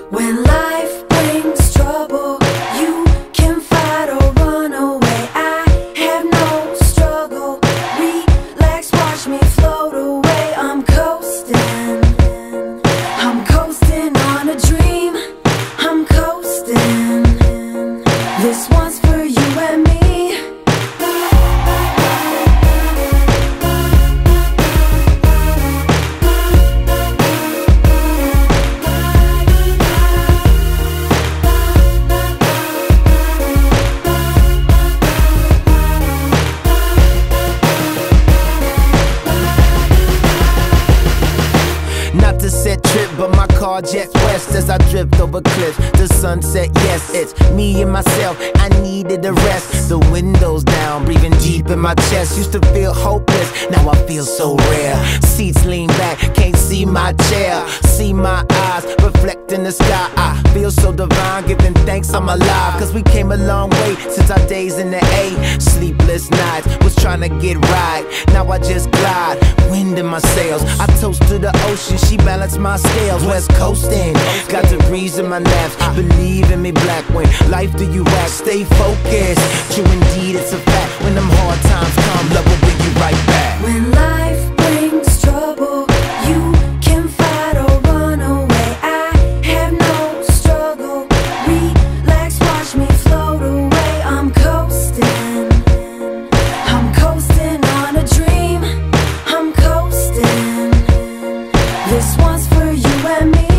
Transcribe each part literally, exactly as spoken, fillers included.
When life brings trouble, you can fight or run away. I have no struggle. Relax, watch me float away. I'm coasting. I'm coasting on a dream. I'm coasting. This one's for you and me. Not to set trip, but my car jets west as I drift over cliffs. The sunset, yes, it's me and myself. I needed a rest. The windows down, breathing deep in my chest. Used to feel hopeless, now I feel so rare. Seats lean back, can't see my chair. See my eyes reflect in the sky. I feel so divine, giving thanks I'm alive. Cause we came a long way since our days in the A. Sleepless nights, was trying to get right. Now I just glide, wind in my sails. I toast to the ocean, she balanced my scales. West coasting, got the breeze in my naps. Believe in me, black, when life do you act. Stay focused, true indeed it's a fact. When them hard times come, love will bring you right back. When life brings trouble, you can fight or run away. I have no struggle. Relax, watch me float away. I'm coasting. I'm coasting on a dream. I'm coasting. This one's for you and me.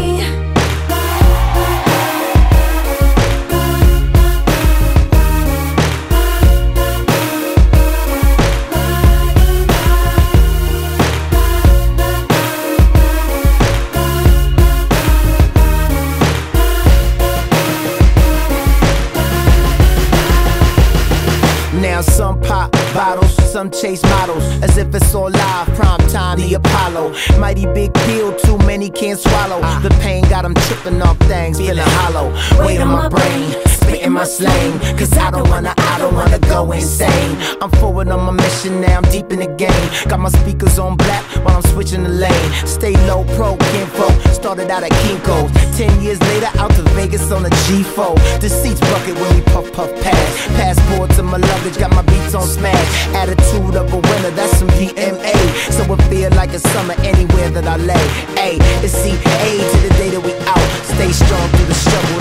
Now some pop bottles, some chase models, as if it's all live, prime time, the Apollo. Mighty big pill, too many can't swallow. The pain got them tripping off things, feeling hollow. Weight on my brain, spitting my slang. Cause I don't wanna, I don't wanna go insane. I'm forward on my mission now, I'm deep in the game. Got my speakers on black while I'm switching the lane. Stay low, pro, kinfolk, started out at Kinko's. Ten years later, out to Vegas on a G four. The seats bucket when we puff, puff, pass. Passport to my luggage, got my beats on smash. Attitude of a winner, that's some D M A. So it feel like a summer anywhere that I lay. A, it's C A to the day that we out. Stay strong through the struggle.